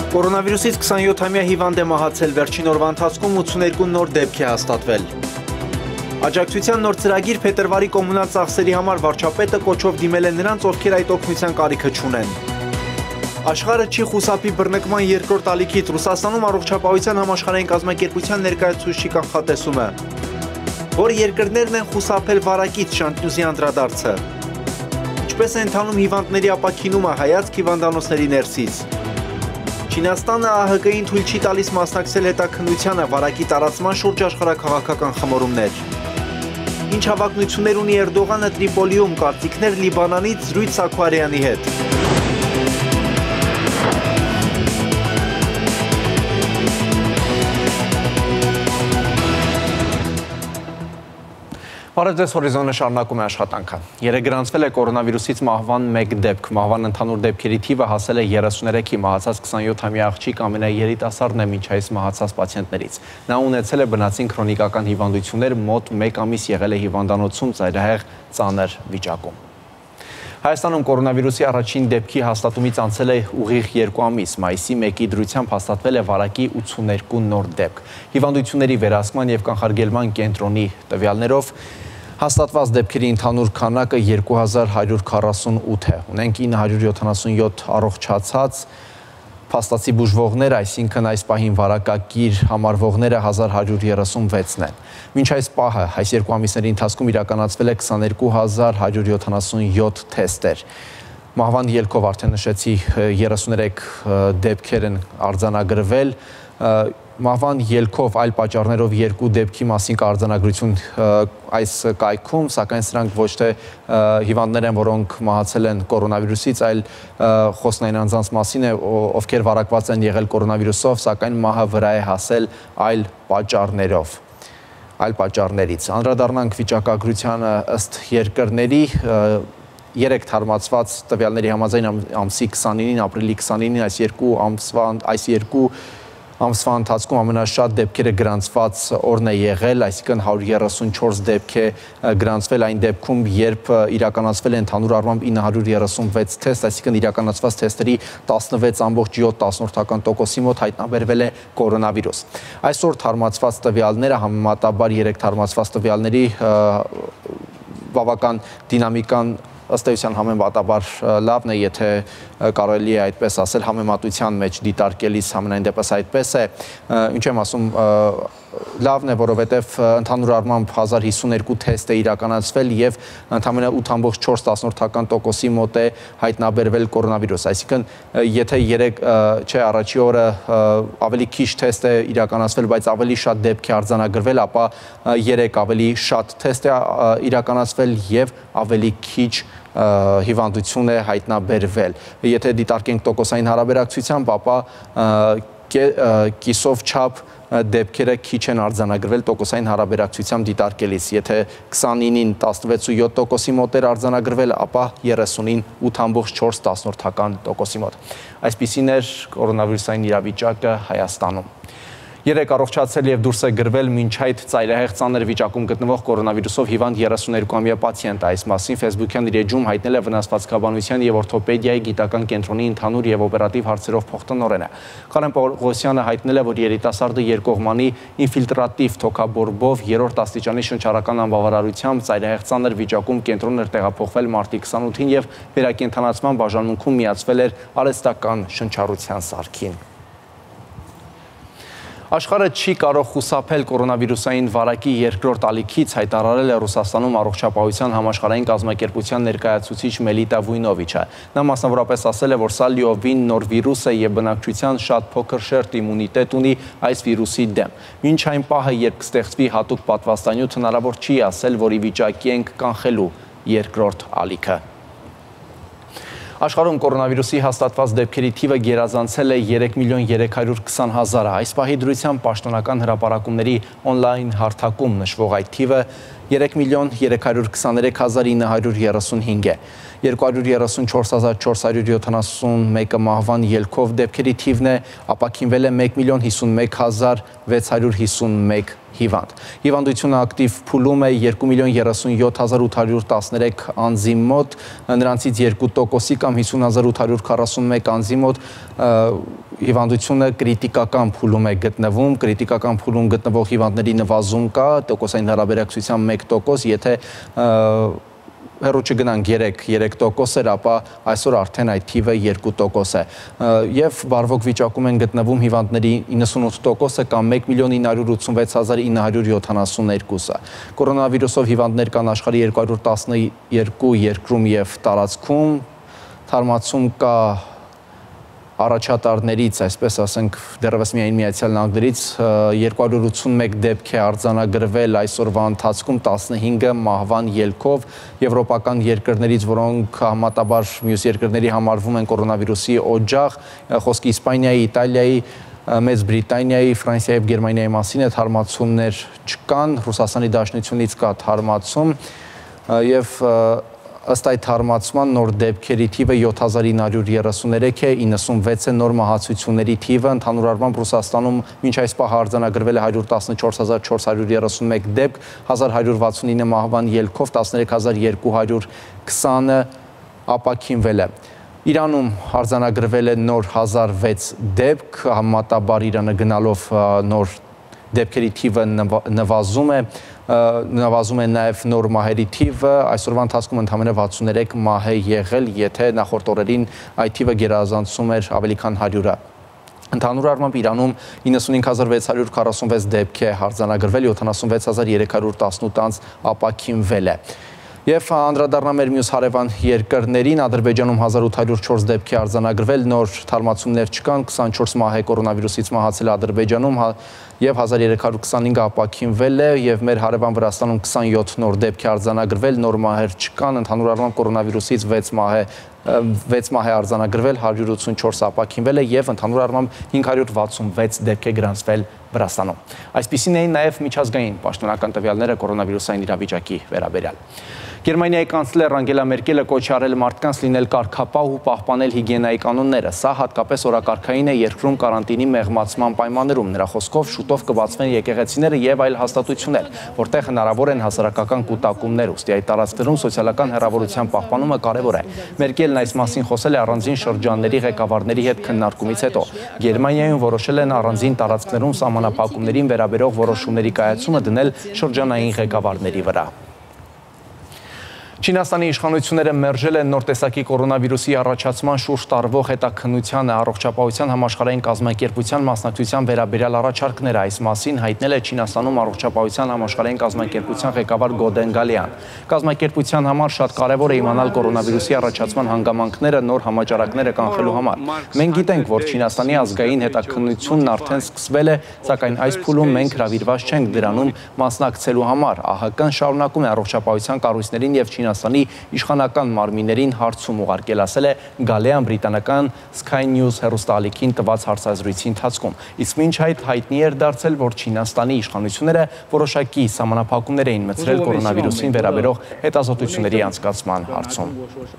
Կորոնավիրուսից 27-ամյա հիվանդ է մահացել, վերջին օրվա ընթացքում 82 նոր դեպք է հաստատվել։ Աջակցության նոր ծրագիր փետրվարի կոմունալ ծախսերի համար վարչապետը կոչով դիմել է նրանց, ովքեր այդ օգնության կարիքը չունեն։ Աշխարհը չի խուսափի բռնկման երկրորդ ալիքից, Ռուսաստանում առողջապահության համաշխարհային կազմակերպության ներկայացուցիչի կանխատեսումը։ Որ երկրներն են խուսափել վարակից, Շանթնյուզի անդրադարձը։ Ինչպես է ընթանում հիվանդների ապաքինումը, հայացք հիվանդանոցների ներսից։ Չինաստանը ԱՀԿ-ին թույլ չի տալիս մասնակցել հետաքննությանը, վարակի տարածման շուրջ աշխարհաքաղաքական խմորումներ։ Ինչ հավակնություններ ունի Էրդողանը Տրիպոլիում, կարծիքներ Լիբանանից Զրույց Սաքարյանի հետ։ Բարև հորիզոնը շարունակում է աշխատանքը։ Երեկ գրանցվել է կորոնավիրուսից մահվան 1 դեպք։ Մահվան ընդհանուր դեպքերի թիվը հասել է 33-ի, մահացած 27-ամյա աղջիկ ամենաերիտասարդն է մինչ այս մահացած պացիենտներից։ Նա ունեցել է բնածին քրոնիկական հիվանդություններ, մոտ 1 ամիս եղել է հիվանդանոցում ծայրահեղ ծանր վիճակում։ Հայաստանում կորոնավիրուսի առաջին դեպքի հաստատումից անցել է ուղիղ 2 ամիս, մայիսի 1-ի դրությամբ հաստատվել է վարակի 82 նոր դեպք։ Հիվանդությունների վերահսկման և կանխարգելման կենտրոնի տվյալներով հաստատված դեպքերի ընդհանուր քանակը 2148 է։ Ունենք 977 առողջացած, փաստացի բուժվողներ, այսինքն այս պահին վարակակիր համարվողները 1136-ն են։ Մինչ այս պահը, այս 2 ամիսների ընթացքում իրականացվել է 22177 թեստեր։ Մահվան ելքով արդեն նշեցի 33 դեպքեր են արձանագրվել։ Մահվան ելքով այլ պատճառներով 2 դեպքի մասին կա արձանագրություն այս կայքում, սակայն սրանք ոչ թե հիվանդներ են, որոնք մահացել են կորոնավիրուսից, այլ խոսքն այն անձանց մասին է, ովքեր վարակված են եղել կորոնավիրուսով, սակայն մահը վրա է հասել այլ պատճառներից։ Անդրադառնանք վիճակագրությանը ըստ երկրների, 3 թարմացված տվյալների համաձայն ամսի 29-ին, ապրիլի 29-ին այս երկու ամսվա ընթացքում ամենաշատ դեպքերը գրանցված օրն է եղել, այսինքն 134 դեպք է գրանցվել այն դեպքում, երբ իրականացվել է ընդհանուր առմամբ 936 թեստ, այսինքն իրականացված թեստերի 16.7%-ի մոտ հայտնաբերվել է կորոնավիրուս։ Այսօր թարմացված տվյալները համեմատաբար 3 թարմացված տվյալների բավական դինամիկան ըստ էության համեմատաբար լավն է, եթե կարելի է այդպես ասել, համեմատության մեջ դիտարկելիս համենայն դեպս այդպես է, ինչ եմ ասում, լավն է, որովհետև ընդհանուր առմամբ 1052 թեստ է իրականացվել և ընդամենը 8.4%-ի մոտ է հայտնաբերվել կորոնավիրուս, այսինքն եթե առաջի օրը ավելի քիչ թեստ է իրականացվել, բայց ավելի շատ դեպք է արձանագրվել, ապա 3 ավելի շատ թեստ է իրականացվել և ավելի քիչ հիվանդություն է հայտնաբերվել։ Եթե դիտարկենք տոկոսային հարաբերակցությամբ, ապա կիսով չափ դեպքերը քիչ են արձանագրվել տոկոսային հարաբերակցությամբ դիտարկելիս։ Եթե 29-ին 16.7%-ի մոտ էր արձանագրվել, ապա 30-ին 8.4%-ի մոտ։ Այսպիսին էր կորոնավիրուսային իրավիճակը Հայաստանում։ Երեկ առողջացել և դուրս է գրվել մինչ այդ ծայրահեղ ծանր վիճակում գտնվող կորոնավիրուսով հիվանդ 32-ամյա պացիենտ։ Այս մասին Facebook-յան իր էջում հայտնել է վնասվածքաբանության և օրթոպեդիայի գիտական կենտրոնի ընդհանուր և օպերատիվ հարցերով փոխտնօրենը։ Կարեն Պողոսյանը հայտնել է, որ երիտասարդը երկկողմանի ինֆիլտրատիվ թոքաբորբով 3-րդ աստիճանի շնչառական անբավարարությամբ ծայրահեղ ծանր վիճակում կենտրոն էր տեղափոխվել մարտի 28-ին և վերակենդանացման բաժանմունքում միացվել էր արհեստական շնչառության սարքին։ Աշխարհը չի կարող խուսափել կորոնավիրուսային վարակի երկրորդ ալիքից, հայտարարել է Ռուսաստանում առողջապահության համաշխարհային կազմակերպության ներկայացուցիչ Մելիտա Վույնովիչը։ Նա մասնավորապես ասել է, որ սա լիովին նոր վիրուս է և բնակչության շատ փոքր շերտ իմունիտետ ունի այս վիրուսի դեմ։ Մինչ այն պահը, երբ կստեղծվի հատուկ պատվաստանյութ, հնարավոր չի ասել, որ ի վիճակի ենք կանխելու երկրորդ ալիքը։ Աշխարհում կորոնավիրուսի հաստատված դեպքերի թիվը գերազանցել է 3.320.000-ը։ Այս պահի դրությամբ պաշտոնական հրապարակումների օնլայն հարթակում նշվող այդ թիվը 3.323.935 է։ 234.471 մահվան ելքով դեպքերի թիվն է, ապաքինվել է 1.051.651 հիվանդ։ Հիվանդությունը ակտիվ փուլում է 2.37.813 անձի մոտ, նրանցից 2%-ի կամ 50.841 անձի մոտ հիվանդությունը կրիտիկական փուլում է գտնվում, կրիտիկական փուլում գտնվող հիվանդների նվազում կա, տոկոսային հարաբերակցությամբ 1%, եթե հեռու չգնանք 3% էր, ապա այսօր արդեն այդ թիվը 2% է։ Եվ բարվոք վիճակում են գտնվում հիվանդների 98%-ը կամ 1.986.972-ը։ Կորոնավիրուսով հիվանդներ կան աշխարհի 212 երկրում եւ տարածքում, թարմացում կա առաջատարներից, այսպես ասենք, դեռևս միայն Միացյալ Նահանգներից 281 դեպք է արձանագրվել այսօրվա ընթացքում, 15-ը մահվան ելքով, եվրոպական երկրներից, որոնք համատաբար մյուս երկրների համարվում են կորոնավիրուսի օջախ, խոսքը Իսպանիայի, Իտալիայի, Մեծ Բրիտանիայի, Ֆրանսիայի եւ Գերմանիայի մասին է, թարմացումներ չկան, Ռուսաստանի Դաշնությունից կա թարմացում եւ ըստ այդ թարմացման նոր դեպքերի թիվը 7933 է, 96 է նոր մահացությունների թիվը, ընդհանուր առմամբ Ռուսաստանում մինչ այս պահ արձանագրվել է 114431 դեպք, 1169 մահվան ելքով, 13220-ը ապաքինվել է։ Իրանում արձանագրվել է նոր 1006 դեպք, համատաբար Իրանը գնալով նոր դեպքերի թիվը նվազում է նաև նոր մահերի թիվը, այսօրվա ընթացքում ընդամենը 63 մահ է եղել, եթե նախորդ օրերին այդ թիվը գերազանցում էր ավելի քան 100-ը։ Ընդհանուր առմամբ Իրանում 95646 դեպք է արձանագրվել, 76318 անձ ապաքինվել է։ Եվ անդրադառնամ մեր մյուս հարևան երկրներին, Ադրբեջանում 1804 դեպք է արձանագրվել, նոր թարմացումներ չկան, 24 մահ է կորոնավիրուսից մահացել Ադրբեջանում եւ 1325 ապաքինվել է, եւ մեր հարևան Վրաստանում 27 նոր դեպք է արձանագրվել, նոր մահեր չկան, ընդհանուր առմամբ կորոնավիրուսից 6 մահ է արձանագրվել, 184 ապաքինվել է եւ ընդհանուր առմամբ 566 դեպք է գրանցվել Վրաստանում։ Այսպիսին էին նաև միջազգային պաշտոնական տվյալները կորոնավիրուսային իրավիճակի վերաբերյալ։ Գերմանիայի կանցլեր Անգելա Մերկելը կոչ արել մարդկանց լինել կարգապահ ու պահպանել հիգիենայի կանոնները։ Սա հատկապես օրակարգային է երկրում կարանտինի մեղմացման պայմաններում։ Նրա խոսքով շուտով կբացվեն եկեղեցիները եւ այլ հաստատություններ, որտեղ հնարավոր են հասարակական կուտակումներ, ուստի այդ տարածքներում սոցիալական հեռավորության պահպանումը կարևոր է։ Մերկելն այս մասին խոսել է առանձին շրջանների ղեկավարների հետ քննարկումից հետո։ Գերմանիայում որոշել են առանձին տարածքներում սահմանափակումներին վերաբերող որոշումների կայացումը դնել շրջանային ղեկավարների վրա։ Չինաստանի իշխանությունները մերժել են նոր տեսակի կորոնավիրուսի առաջացման շուրջ տարվող հետաքննությանը առողջապահության համաշխարհային կազմակերպության մասնակցության վերաբերյալ առաջարկները, այս մասին հայտնել է Չինաստանում առողջապահության համաշխարհային կազմակերպության ղեկավար Գոդեն Գալիան։ Կազմակերպության համար շատ կարևոր է իմանալ կորոնավիրուսի առաջացման հանգամանքները նոր համաճարակները կանխելու համար։ Մենք գիտենք, որ Չինաստանի ազգային հետաքննությունն արդեն սկսվել է, սակայն այս փուլում մենք հրավիրված չենք դրանում մասնակցելու համար։ ԱՀԿ-ն շարունակում է առողջապահության կառույցներին եւ Չինաստանի իշխանական մարմիններին հարցում ուղարկել, ասել է Գալեան բրիտանական Sky News հեռուստաալիքին տված հարցազրույցի ընթացքում։ Իսկ մինչ այդ հայտնի էր դարձել, որ Չինաստանի իշխանությունները որոշակի սահմանափակումներ էին մտցրել կորոնավիրուսին վերաբերող հետազոտությունների անցկացման հարցում։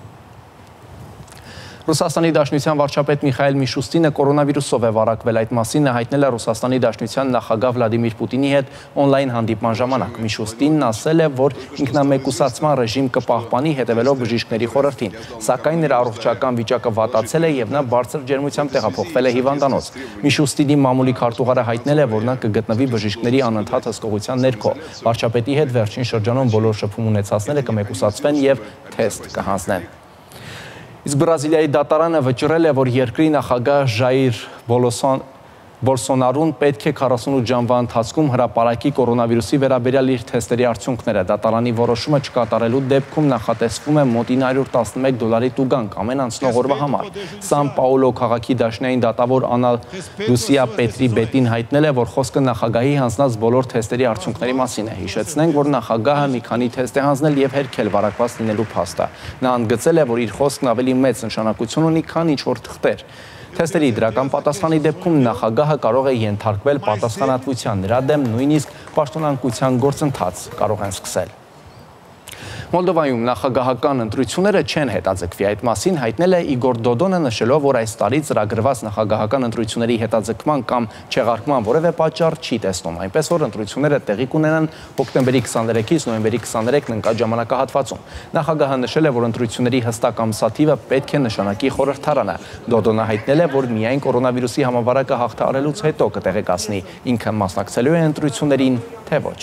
Ռուսաստանի Դաշնության վարչապետ Միխայել Միշուստինը կորոնավիրուսով է վարակվել, այդ մասին է հայտնել է Ռուսաստանի Դաշնության նախագահ Վլադիմիր Պուտինի հետ օնլայն հանդիպման ժամանակ։ Միշուստինն ասել է, որ ինքնամեկուսացման ռեժիմ կպահպանի հետևելով բժիշկների խորհրդին, սակայն նրա առողջական վիճակը վատացել է եւ նա բարձր ջերմությամբ տեղափոխվել է հիվանդանոց։ Միշուստինի մամուլի քարտուղարը հայտնել է, որ նա կգտնվի բժիշկների անընդհատ հսկողության ներքո։ Վարչապետի հետ վերջին շրջանում բոլոր շփում ունեցածները կմեկուսացվեն եւ թեստ կհանձնեն։ Իսկ Բրազիլիայի դատարանը վճռել է, որ երկրի նախագահ Ժայիր Բոլսոնարուն պետք է 48 ժամվա ընթացքում հրապարակի կորոնավիրուսի վերաբերյալ իր թեստերի արդյունքները։ Դատարանի որոշումը չկատարելու դեպքում նախատեսվում է մոտ $911 տուգանք ամեն անցնող օրվա համար։ Սան Պաուլո քաղաքի դաշնային դատավոր Անա Լուսիա Պետրի Բետին հայտնել է, որ խոսքը նախագահի հանձնած բոլոր թեստերի արդյունքների մասին է։ Հիշեցնենք, որ նախագահը մի քանի թեստ է հանձնել եւ հերքել վարակված լինելու փաստը։ Նա ընդգծել է, որ իր խոսքն ավելի մեծ նշանակություն ունի, քան ինչ-որ թղթեր։ Թեստերի դրական պատասխանի դեպքում նախագահը կարող է ենթարկվել պատասխանատվության, նրա դեմ նույնիսկ պաշտոնանկության գործընթաց կարող են սկսել։ Մոլդովայում նախագահական ընտրությունները չեն հետաձգվի։ Այդ մասին հայտնել է Իգոր Դոդոնը, նշելով, որ այս տարի ծրագրված նախագահական ընտրությունների հետաձգման կամ չեղարկման որևէ պատճառ չի տեսնում, այնպես որ ընտրությունները տեղի կունենան հոկտեմբերի 23-ից նոյեմբերի 23-ն ընկած ժամանակահատվածում։ Նախագահը նշել է, որ ընտրությունների հստակ ամսաթիվը պետք է նշանակի խորհրդարանը։ Դոդոնը հայտնել է, որ միայն կորոնավիրուսի համավարակը հաղթահարելուց հետո կտեղեկացնի ինքը մասնակցելու է ընտրություններին, թե ոչ։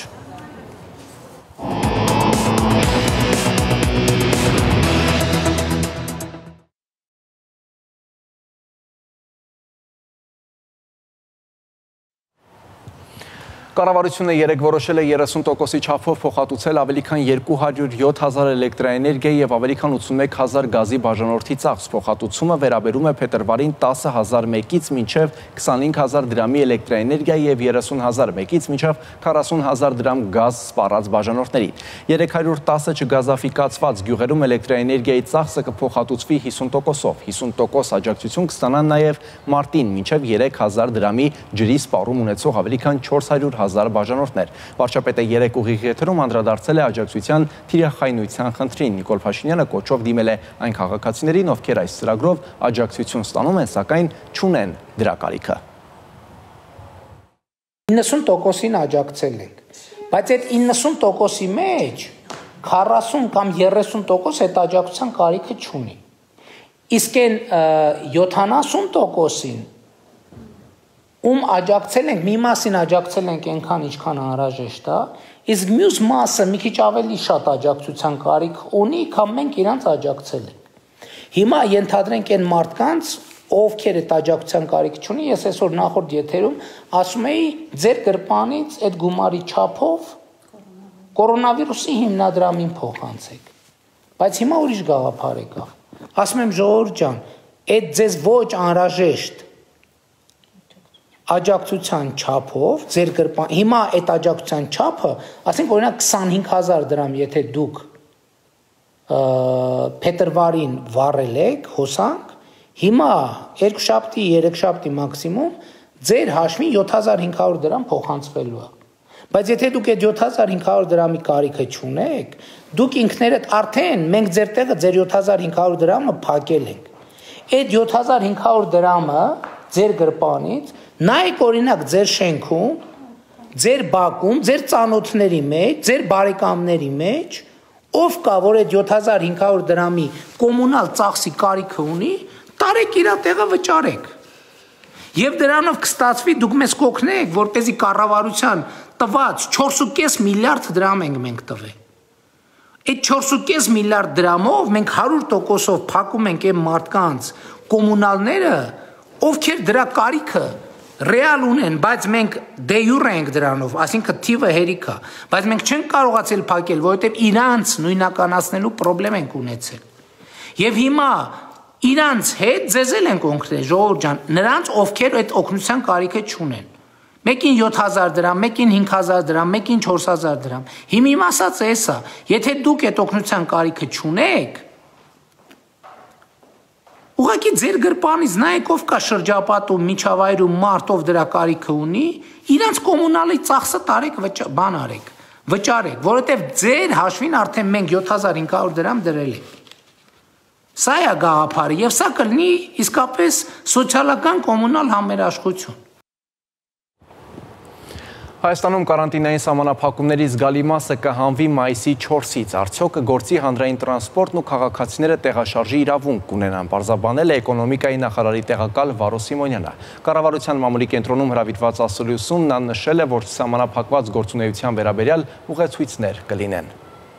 Կառավարությունը երեկ որոշել է 30%-ի չափով փոխհատուցել ավելի քան 207,000 էլեկտրաէներգիայի եւ ավելի քան 81,000 գազի բաժանորդի ծախս։ Փոխհատուցումը վերաբերում է փետրվարին 10,001-ից մինչև 25,000 դրամի էլեկտրաէներգիայի եւ 30,001-ից մինչև 40,000 դրամ գազ սպառած բաժանորդներին։ 310 չգազաֆիկացված գյուղերում էլեկտրաէներգիայի ծախսը կփոխհատուցվի 50%-ով։ 50% աջակցություն կստանան նաեւ մարտին մինչև 3,000 դրամի ջրի սպառում ունեցող ավելի քան 400,000 բաժանորդներ։ Վարչապետը երեկ ուղիղ եթերում անդրադարձել է աջակցության թիրախայնության խնդրին։ Նիկոլ Փաշինյանը կոչով դիմել է այն քաղաքացիներին, ովքեր այս ծրագրով աջակցություն ստանում են, սակայն չունեն դրա կարիքը։ 90%-ին աջակցել ենք, բայց այդ 90%-ի մեջ 40 կամ 30% այդ աջակցության կարիքը չունի։ Իսկ այն 70%-ին ում աջակցել ենք, մի մասին աջակցել ենք այնքան, ինչքան անհրաժեշտ է, իսկ մյուս մասը մի քիչ ավելի շատ աջակցության կարիք ունի, քան մենք իրանց աջակցել ենք։ Հիմա ենթադրենք այն մարդկանց, ովքեր այդ աջակցության կարիք չունի, ես այսօր նախորդ եթերում ասում էի, ձեր գրպանից այդ գումարի չափով կորոնավիրուսի հիմնադրամին փոխանցեք։ Բայց հիմա ուրիշ գաղափար եկավ։ Ասում եմ, ժողովուրդ ջան, այդ ձեզ ոչ անհրաժեշտ աջակցության չափով ձեր գրպան, հիմա այդ աջակցության չափը, ասենք օրինակ 25,000 դրամ, եթե դուք փետրվարին վառել եք հոսանք, հիմա երկուշաբթի, երեքշաբթի մաքսիմում ձեր հաշվին 7,500 դրամ փոխանցվելու է։ Բայց եթե դուք այդ 7,500 դրամի կարիքը չունեք, դուք ինքներդ արդեն մենք ձեր տեղը ձեր 7,500 դրամը փակել ենք։ Այդ 7,500 դրամը ձեր գրպանից նայեք օրինակ ձեր շենքում, ձեր բակում, ձեր ծանոթների մեջ, ձեր բարեկամների մեջ, ով կա, որ այդ 7,500 դրամի կոմունալ ծախսի կարիքը ունի, տարեք իր տեղը վճարեք։ Եվ դրանով կստացվի դուք մեզ կօգնեք, որպեսզի կառավարության տված 4.5 միլիարդ դրամ ենք մենք տվել։ Այդ 4.5 միլիարդ դրամով մենք 100%-ով փակում ենք այն մարդկանց կոմունալները, ովքեր դրա կարիքը ռեալ ունեն, բայց մենք դե յուրե ենք դրանով, այսինքն թիվը հերիք է, բայց մենք չենք կարողացել փակել, որովհետև իրանց նույնականացնելու խնդրեմ ենք ունեցել։ Եվ հիմա իրանց հետ ձեզ ենք օգնել, ժողովուրդ ջան, նրանց ովքեր այդ օգնության կարիքը չունեն։ Մեկին 7,000 դրամ, մեկին 5,000 դրամ, մեկին 4,000 դրամ։ Հիմա իմ ասածը էս է, եթե դուք այդ օգնության կարիքը չունեք, ուղղակի ձեր գրպանից նայեք ով կա շրջապատում, միջավայրում մարդ ով դրա կարիքը ունի, իրանց կոմունալի ծախսը տարեք բան արեք, վճարեք, որովհետև ձեր հաշվին արդեն մենք 7,500 դրամ դրել ենք։ Սա է գաղափարը եւ սա կլինի իսկապես սոցիալական կոմունալ համերաշխություն։ Հայաստանում կարանտինային սահմանափակումների զգալի մասը կհանվի մայիսի 4-ից, արդյոք կգործի հանրային տրանսպորտն ու քաղաքացիները տեղաշարժի իրավունք կունենան, պարզաբանել է էկոնոմիկայի նախարարի տեղակալ Վարո Սիմոնյանը։ Կառավարության մամուլի կենտրոնում հրավիրված ասուլիսում նա նշել է, որ սահմանափակված գործունեության վերաբերյալ ուղեցույցներ կլինեն։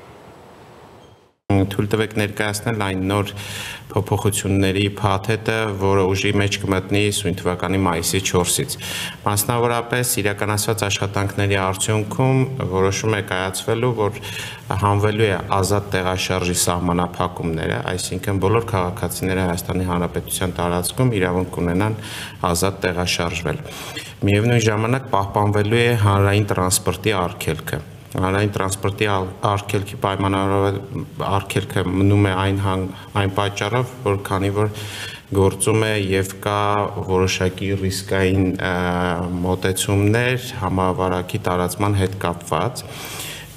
Թույլ տվեք ներկայացնել այն նոր փոփոխությունների փաթեթը, որը ուժի մեջ կմտնի սույն թվականի մայիսի 4-ից։ Մասնավորապես իրականացված աշխատանքների արդյունքում որոշում է կայացվելու, որ հանվելու է ազատ տեղաշարժի սահմանափակումները, այսինքն բոլոր քաղաքացիները Հայաստանի Հանրապետության տարածքում իրավունք կունենան ազատ տեղաշարժվել։ Միևնույն ժամանակ պահպանվելու է հանրային տրանսպորտի արգելքը։ Հանրային տրանսպորտի արգելքի արգելքը մնում է այն պատճառով, որ քանի որ գործում է եւ կա որոշակի ռիսկային մոտեցումներ համավարակի տարածման հետ կապված,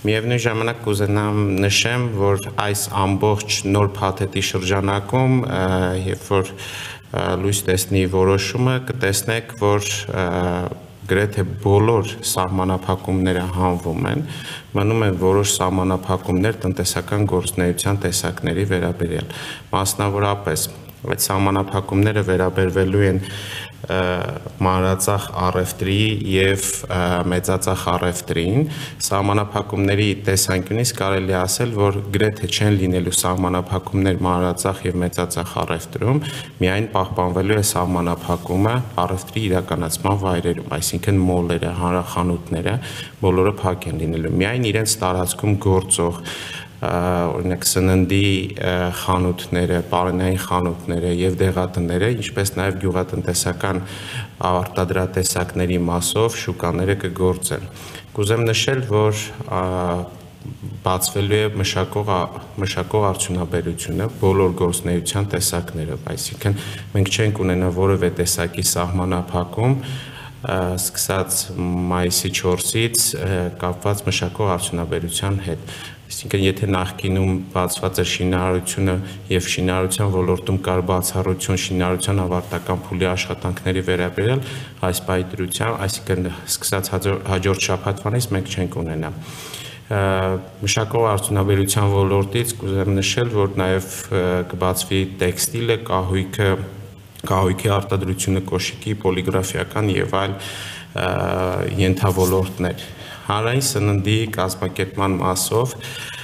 Միևնույն ժամանակ կուզենամ նշեմ, որ այս ամբողջ նոր փաթեթի շրջանակում, երբ որ լույս տեսնի որոշումը, կտեսնեք, որ գրեթե բոլոր սահմանափակումները հանվում են, մնում են որոշ սահմանափակումներ տնտեսական գործունեության տեսակների վերաբերյալ։ Մասնավորապես այդ սահմանափակումները վերաբերվելու են մանրածախ առևտրի եւ մեծածախ առևտրին, սահմանափակումների տեսանկյունից կարելի ասել, որ գրեթե չեն լինելու սահմանափակումներ մանրածախ եւ մեծածախ առևտրում, միայն պահպանվելու է սահմանափակումը առևտրի իրականացման վայրերում, այսինքն մոլերը, հանրախանութները բոլորը փակ են լինելու, միայն իրենց տարածքում գործող օրինակ սննդի խանութները, պարենային խանութները եւ դեղատները, ինչպես նաեւ գյուղատնտեսական արտադրատեսակների մասով շուկաները կգործեն։ Կուզեմ նշել, որ բացվելու է մշակող արդյունաբերությունը բոլոր գործունեության տեսակներով, այսինքն մենք չենք ունենա որևէ տեսակի սահմանափակում սկսած մայիսի 4-ից կապված մշակող արդյունաբերության հետ։ Այսինքն եթե նախկինում բացված էր շինարարությունը եւ շինարարության ոլորտում կար բացառություն շինարարության ավարտական փուլի աշխատանքների վերաբերյալ, այս պայծրությամբ, այսինքն սկսած հաջորդ շաբաթվանից մենք չենք ունենա։ Մշակող արդյունաբերության ոլորտից կուզեմ նշել, որ նաեւ կբացվի տեքստիլը, կահույքի արտադրությունը, կոշիկի, պոլիգրաֆիական եւ այլ ենթավորներ։ Հանրային սննդի կազմակերպման մասով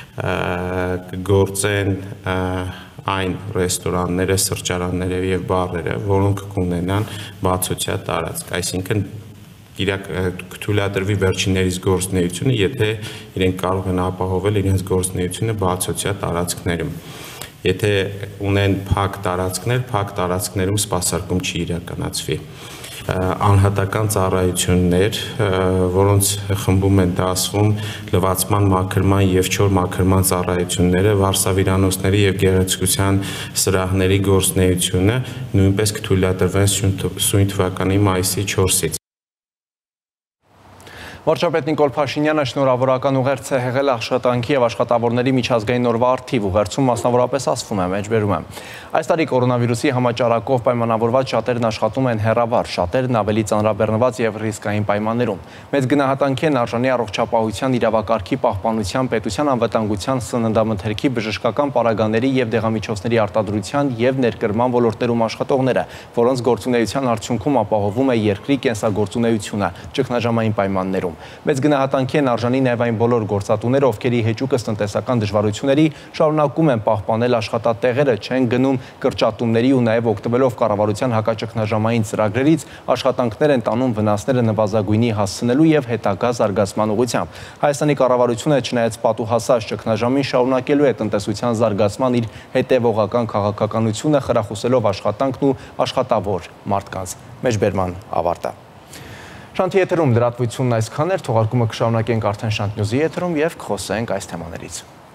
կգործեն այն ռեստորանները, սրճարանները եւ բարերը, որոնք կունենան բացօթյա տարածք, այսինքն կթույլատրվի վերջիններիս գործունեությունը, եթե իրենք կարող են ապահովել իրենց գործունեությունը բացօթյա տարածքներում։ Եթե ունեն փակ տարածքներում սպասարկում չի իրականացվի։ Անհատական ծառայություններ, որոնց խմբում են դասվում լվացման, մաքրման եւ չոր մաքրման ծառայությունները, վարսավիրանոցների եւ գեղեցկության սրահների գործունեությունը նույնպես կթույլատրվեն սույն թվականի մայիսի 4-ից։ Վարչապետ Նիկոլ Փաշինյանը շնորհավորական ուղերձ է հղել աշխատանքի եւ աշխատավորների միջազգային օրվա առթիվ ուղերձում մասնավորապես ասվում է, մեջբերում է. Այս տարի կորոնավիրուսի համաճարակով պայմանավորված շատերն աշխատում են հեռավար, շատերն ավելի ծանրաբեռնված եւ ռիսկային պայմաններում։ Մեծ գնահատանքի են արժանի առողջապահության իրավակարգի պահպանության, պետության անվտանգության, սննդամթերքի, բժշկական պարագաների եւ դեղամիջոցների արտադրության եւ ներկրման ոլորտներում աշխատողները, որոնց գործունեության արդյունքում ապահովում է երկրի կենսագործունեությունը ճգնաժամային պայմաններում։ Մեծ գնահատանքի են արժանի նաև այն բոլոր գործատուները, ովքերի հեճուկս տնտեսական դժվարությունների շարունակում են պահպանել աշխատատեղերը, չեն գնում կրճատումների ու նաև օգտվելով կառավարության հակաճգնաժամային ծրագրերից աշխատանքներ են տանում վնասները նվազագույնի հասցնելու եւ հետագա զարգացման ուղղությամբ։ Հայաստանի կառավարությունը չնայած պատուհասած ճգնաժամին շարունակելու է տնտեսության զարգացման իր հետևողական քաղաքականությունը, խրախուսելով աշխատանքն ու աշխատավոր մարդկանց։ Մեջբերման ավարտը։ Շանթի եթերում լրատվությունն այսքան էր, թողարկումը կշարունակենք արդեն Շանթ Նյուզի եթերում եւ կխոսենք այս թեմաներից։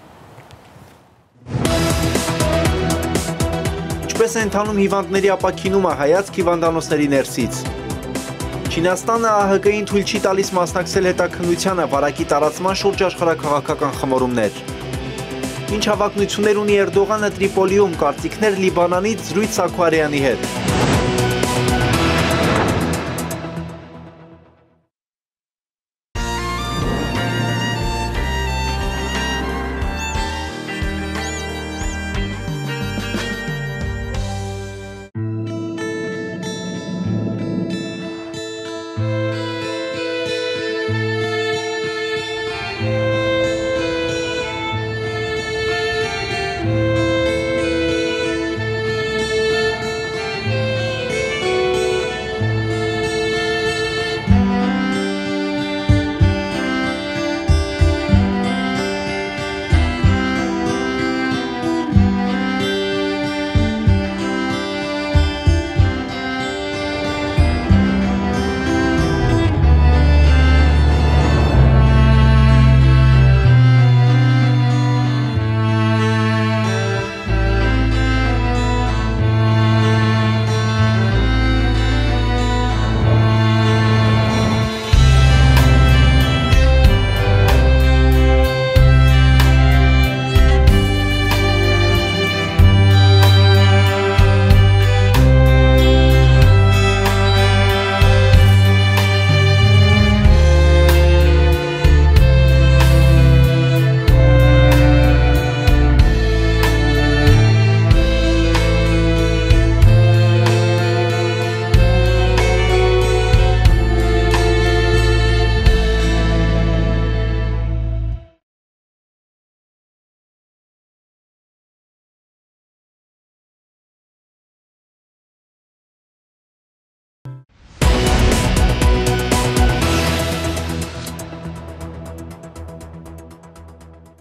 Ինչպես է ընթանում հիվանդների ապաքինումը, հայացք հիվանդանոցների ներսից։ Չինաստանը ԱՀԿ-ին թույլ չի տալիս մասնակցել հետաքննությանը, վարակի տարածման շուրջ աշխարհաքաղաքական խմորումներ։ Ինչ հավակնություններ ունի Էրդողանը Տրիպոլիում, կարծիքներ Լիբանանից Զրույց Սաքարյանի հետ։